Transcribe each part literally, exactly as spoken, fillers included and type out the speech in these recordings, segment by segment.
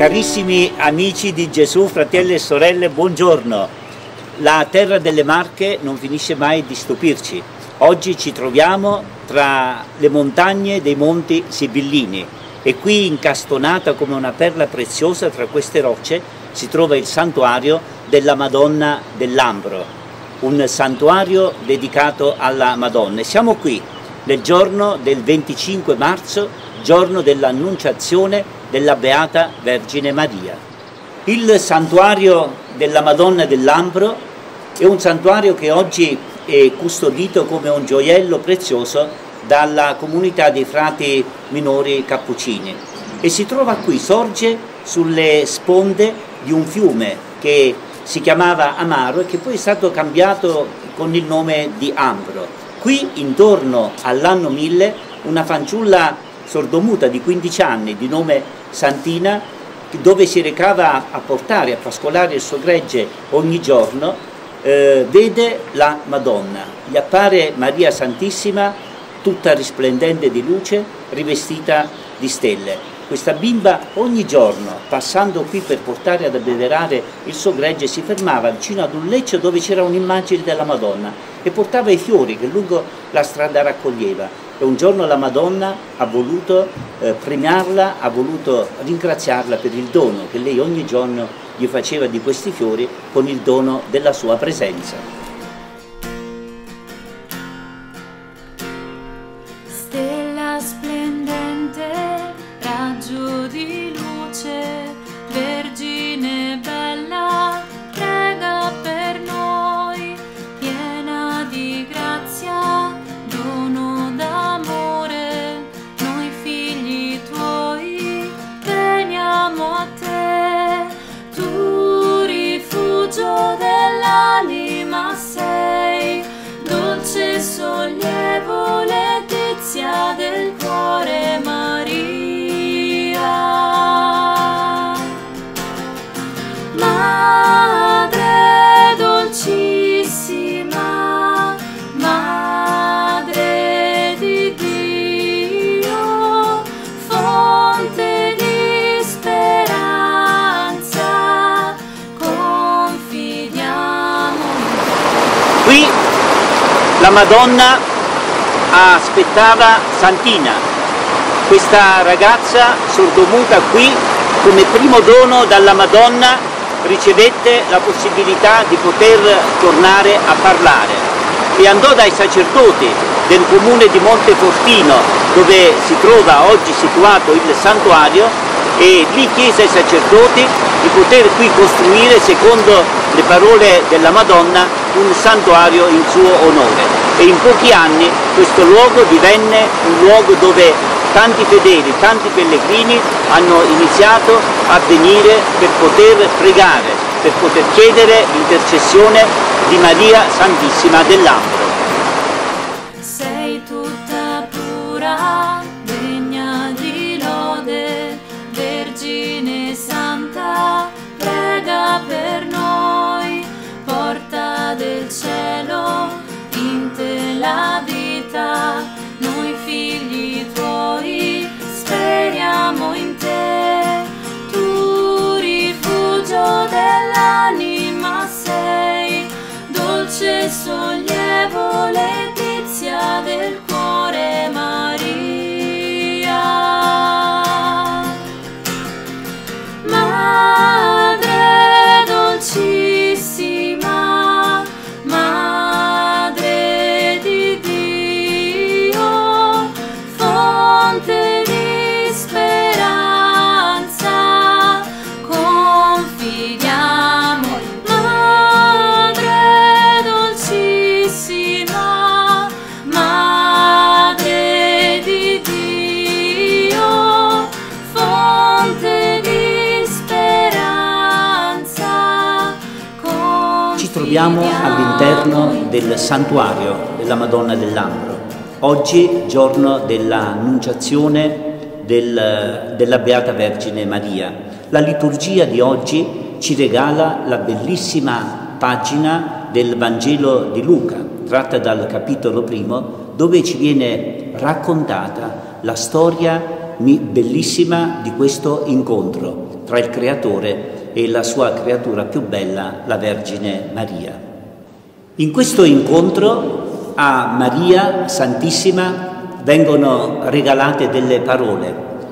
Carissimi amici di Gesù, fratelli e sorelle, buongiorno. La terra delle Marche non finisce mai di stupirci. Oggi ci troviamo tra le montagne dei Monti Sibillini e qui, incastonata come una perla preziosa tra queste rocce, si trova il santuario della Madonna del Lambro, un santuario dedicato alla Madonna. E siamo qui nel giorno del venticinque marzo, giorno dell'Annunciazione della Beata Vergine Maria. Il santuario della Madonna del Lambro è un santuario che oggi è custodito come un gioiello prezioso dalla comunità dei frati minori cappuccini e si trova qui, sorge sulle sponde di un fiume che si chiamava Amaro e che poi è stato cambiato con il nome di Ambro. Qui, intorno all'anno mille, una fanciulla sordomuta di quindici anni di nome Santina, dove si recava a portare, a pascolare il suo gregge ogni giorno, eh, vede la Madonna. Gli appare Maria Santissima, tutta risplendente di luce, rivestita di stelle. Questa bimba ogni giorno, passando qui per portare ad abbeverare il suo gregge, si fermava vicino ad un leccio dove c'era un'immagine della Madonna e portava i fiori che lungo la strada raccoglieva. E un giorno la Madonna ha voluto eh, premiarla, ha voluto ringraziarla per il dono che lei ogni giorno gli faceva di questi fiori con il dono della sua presenza. Stella splendente, raggio di luce, Vergine bella, prega per noi, piena di grazia, dono d'amore, noi figli tuoi veniamo a te. Tu rifugio dell'anima sei, dolce sollievo, letizia del cuore Maria. Madre dolcissima, Madre di Dio, fonte di speranza, confidiamo. Qui la Madonna aspettava Santina, questa ragazza sordomuta qui come primo dono dalla Madonna ricevette la possibilità di poter tornare a parlare e andò dai sacerdoti del comune di Montefortino, dove si trova oggi situato il santuario, e lì chiese ai sacerdoti di poter qui costruire, secondo le parole della Madonna, un santuario in suo onore. E in pochi anni questo luogo divenne un luogo dove tanti fedeli, tanti pellegrini hanno iniziato a venire per poter pregare, per poter chiedere l'intercessione di Maria Santissima del Lambro. Sei tutta pura, degna di lode, Vergine Santa, prega per noi, porta del cielo, in te la vita, noi figli tuoi speriamo in te. Tu rifugio dell'anima sei, dolce sollievo, letizia del cuore Maria. Madre dolcissima, Madre di Dio, fonte di speranza, confidiamo. Madre dolcissima, Madre di Dio, fonte di speranza, confidiamo. Ci troviamo all'interno del santuario della Madonna del Lambro. Oggi, giorno dell'Annunciazione del, della Beata Vergine Maria. La liturgia di oggi ci regala la bellissima pagina del Vangelo di Luca, tratta dal capitolo primo, dove ci viene raccontata la storia bellissima di questo incontro tra il Creatore e la sua creatura più bella, la Vergine Maria. In questo incontro a Maria Santissima vengono regalate delle parole,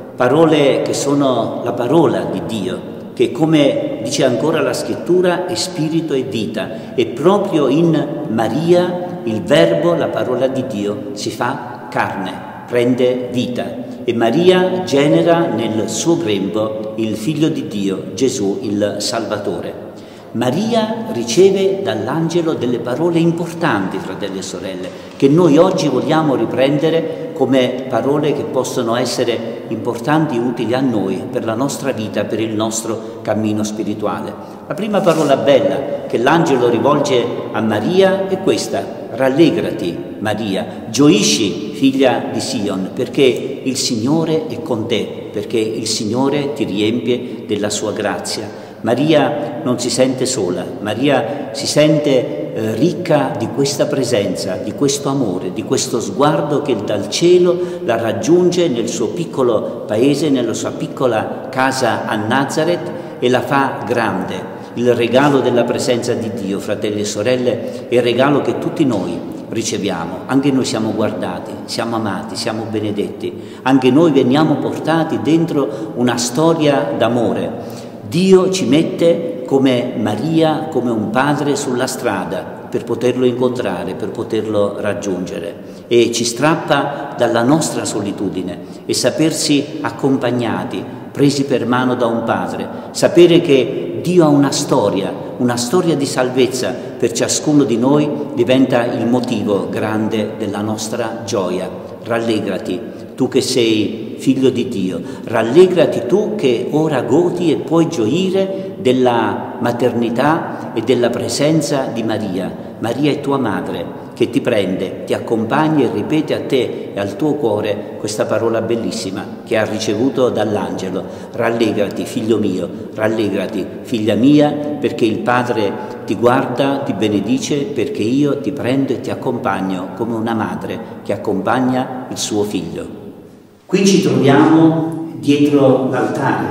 parole che sono la parola di Dio, che come dice ancora la Scrittura è spirito e vita, e proprio in Maria il Verbo, la parola di Dio, si fa carne, prende vita, e Maria genera nel suo grembo il Figlio di Dio, Gesù il Salvatore. Maria riceve dall'angelo delle parole importanti, fratelli e sorelle, che noi oggi vogliamo riprendere come parole che possono essere importanti e utili a noi per la nostra vita, per il nostro cammino spirituale. La prima parola bella che l'angelo rivolge a Maria è questa: rallegrati Maria, gioisci figlia di Sion, perché il Signore è con te, perché il Signore ti riempie della sua grazia. Maria non si sente sola, Maria si sente eh, ricca di questa presenza, di questo amore, di questo sguardo che dal cielo la raggiunge nel suo piccolo paese, nella sua piccola casa a Nazareth, e la fa grande. Il regalo della presenza di Dio, fratelli e sorelle, è il regalo che tutti noi riceviamo. Anche noi siamo guardati, siamo amati, siamo benedetti. Anche noi veniamo portati dentro una storia d'amore. Dio ci mette come Maria, come un padre sulla strada per poterlo incontrare, per poterlo raggiungere, e ci strappa dalla nostra solitudine, e sapersi accompagnati, presi per mano da un padre, sapere che Dio ha una storia, una storia di salvezza per ciascuno di noi, diventa il motivo grande della nostra gioia. Rallegrati, tu che sei figlio di Dio, rallegrati tu che ora godi e puoi gioire della maternità e della presenza di Maria. Maria è tua madre, che ti prende, ti accompagna e ripete a te e al tuo cuore questa parola bellissima che ha ricevuto dall'angelo: rallegrati figlio mio, rallegrati figlia mia, perché il Padre ti guarda, ti benedice, perché io ti prendo e ti accompagno come una madre che accompagna il suo figlio. Qui ci troviamo dietro l'altare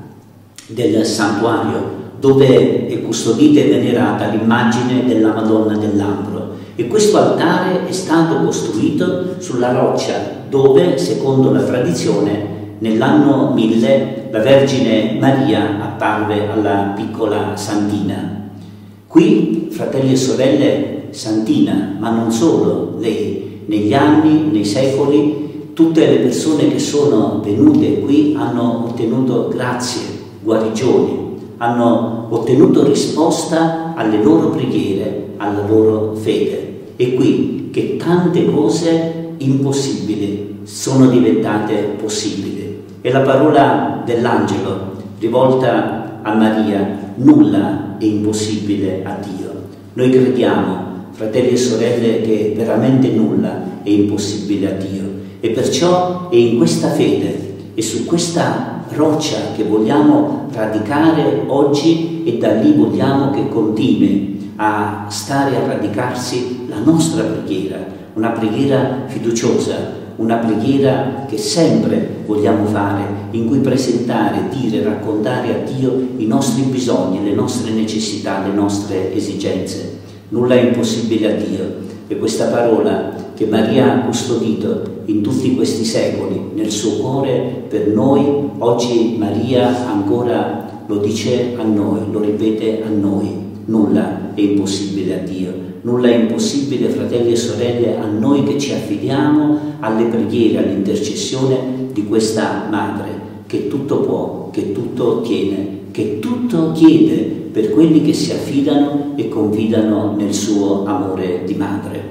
del santuario, dove è custodita e venerata l'immagine della Madonna del Lambro, e questo altare è stato costruito sulla roccia dove, secondo la tradizione, nell'anno mille la Vergine Maria apparve alla piccola Santina. Qui, fratelli e sorelle, Santina, ma non solo lei, negli anni, nei secoli, tutte le persone che sono venute qui hanno ottenuto grazie, guarigioni, hanno ottenuto risposta alle loro preghiere, alla loro fede. E qui che tante cose impossibili sono diventate possibili. E la parola dell'angelo rivolta a Maria: nulla è impossibile a Dio. Noi crediamo, fratelli e sorelle, che veramente nulla è impossibile a Dio. E perciò è in questa fede e su questa roccia che vogliamo radicare oggi, e da lì vogliamo che continui a stare a radicarsi la nostra preghiera, una preghiera fiduciosa, una preghiera che sempre vogliamo fare, in cui presentare, dire, raccontare a Dio i nostri bisogni, le nostre necessità, le nostre esigenze. Nulla è impossibile a Dio. E questa parola che Maria ha custodito in tutti questi secoli nel suo cuore per noi, oggi Maria ancora lo dice a noi, lo ripete a noi: nulla è impossibile a Dio, nulla è impossibile, fratelli e sorelle, a noi che ci affidiamo alle preghiere, all'intercessione di questa Madre, che tutto può, che tutto ottiene, che tutto chiede per quelli che si affidano e confidano nel suo amore di madre.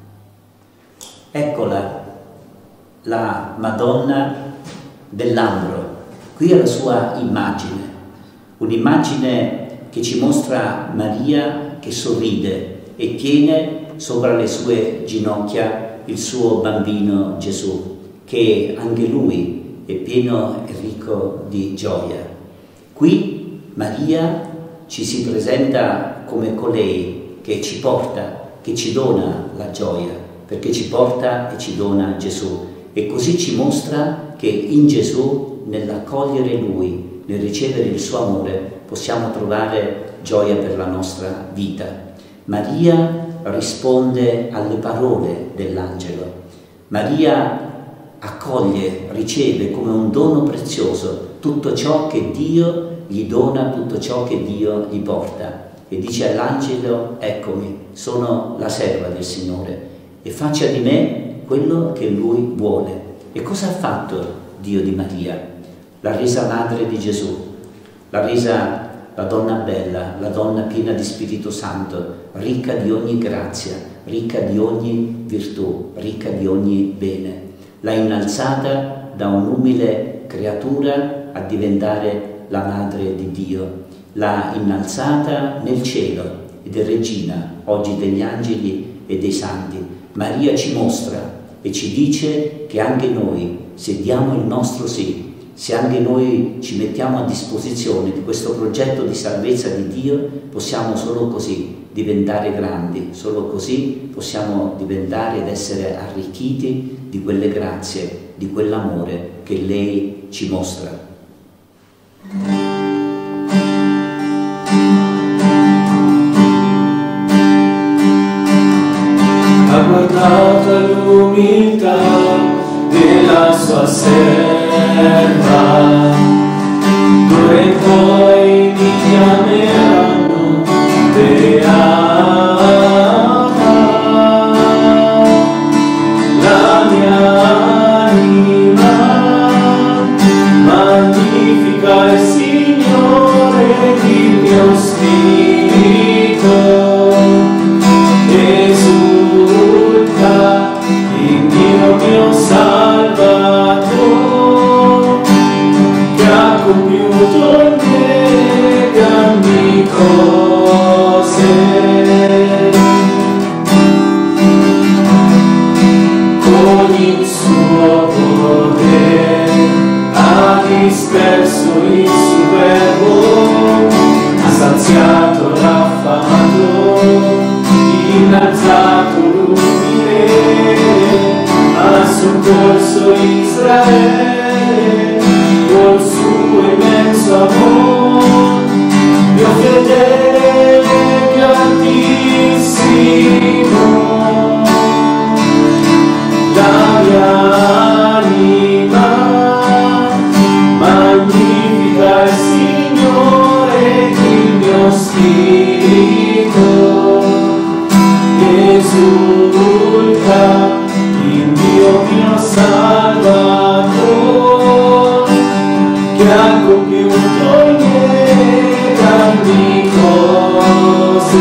Eccola, la Madonna del Lambro. Qui è la sua immagine, un'immagine che ci mostra Maria che sorride e tiene sopra le sue ginocchia il suo bambino Gesù, che anche lui è pieno e ricco di gioia. Qui Maria ci si presenta come colei che ci porta, che ci dona la gioia, perché ci porta e ci dona Gesù, e così ci mostra che in Gesù, nell'accogliere Lui nel ricevere il suo amore, possiamo trovare gioia per la nostra vita. Maria risponde alle parole dell'angelo. Maria accoglie, riceve come un dono prezioso tutto ciò che Dio gli dona, tutto ciò che Dio gli porta. E dice all'angelo: eccomi, sono la serva del Signore, e faccia di me quello che Lui vuole. E cosa ha fatto Dio di Maria? L'ha resa madre di Gesù, l'ha resa la donna bella, la donna piena di Spirito Santo, ricca di ogni grazia, ricca di ogni virtù, ricca di ogni bene. L'ha innalzata da un'umile creatura a diventare la madre di Dio. L'ha innalzata nel cielo ed è regina oggi degli angeli e dei santi. Maria ci mostra e ci dice che anche noi, se diamo il nostro sì, se anche noi ci mettiamo a disposizione di questo progetto di salvezza di Dio, possiamo solo così diventare grandi, solo così possiamo diventare ed essere arricchiti di quelle grazie, di quell'amore che lei ci mostra. Ha guardato l'umiltà della sua serva, d'ora in poi mi chiameranno beata. La mia anima magnifica il Signore, il mio spirito esulta in Dio mio Salvatore, che ha compiuto in me grandi cose. Con il suo potere ha disperso il superbo, ha saziato l'affamato, innalzato l'umile, ha soccorso Israele col suo immenso amore, mio fedele grandissimo. La mia anima magnifica il Signore, il mio spirito esulta in Dio mio Salvatore, che ha compiuto in me grandi cose.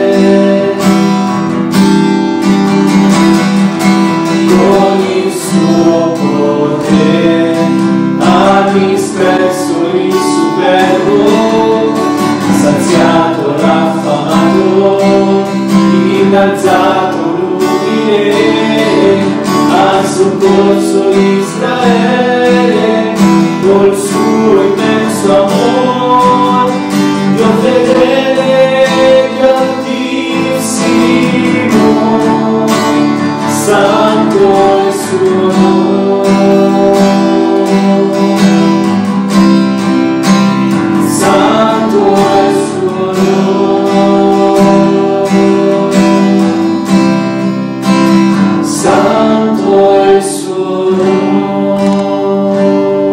Con il suo potere ha disperso il superbo, ha saziato l'affamato, innalzato l'umile, ha soccorso Israele col suo immenso amore, mio fedele grandissimo. Santo è il suo nome, santo è il suo nome, santo è il suo nome.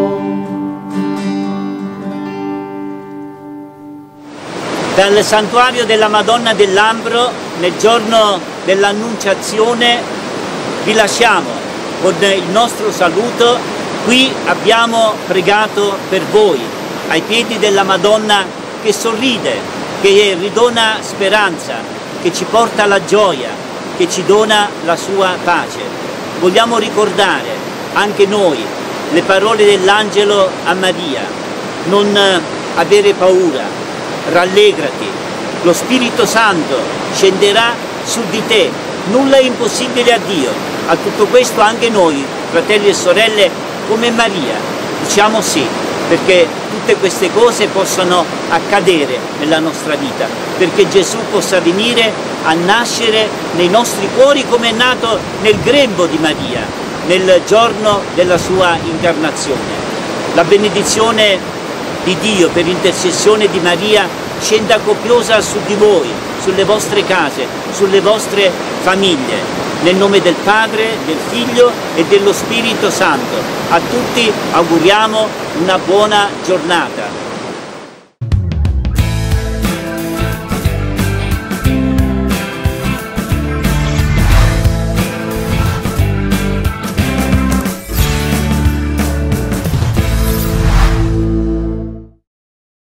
Dal santuario della Madonna del Lambro, nel giorno dell'Annunciazione, vi lasciamo con il nostro saluto. Qui abbiamo pregato per voi, ai piedi della Madonna che sorride, che ridona speranza, che ci porta la gioia, che ci dona la sua pace. Vogliamo ricordare anche noi le parole dell'angelo a Maria: non avere paura, rallegrati, lo Spirito Santo scenderà su di te, nulla è impossibile a Dio. A tutto questo anche noi, fratelli e sorelle, come Maria, diciamo sì, perché tutte queste cose possano accadere nella nostra vita, perché Gesù possa venire a nascere nei nostri cuori come è nato nel grembo di Maria, nel giorno della sua incarnazione. La benedizione di di Dio per intercessione di Maria scenda copiosa su di voi, sulle vostre case, sulle vostre famiglie. Nel nome del Padre, del Figlio e dello Spirito Santo. A tutti auguriamo una buona giornata.